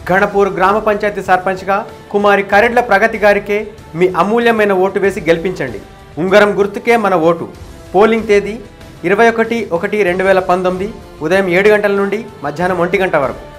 గణపూర్ గ్రామ పంచాయతీ సర్పంచ్గా కుమారి కరెడ్ల ప్రగతి గారికే మీ అమూల్యమైన ఓటు వేసి గెలిపించండి. ఉంగరం గుర్తుకే మన ఓటు. పోలింగ్ తేదీ 21/1/2019 ఉదయం 7 గంటల నుండి మధ్యాహ్నం 1 గంట వరకు.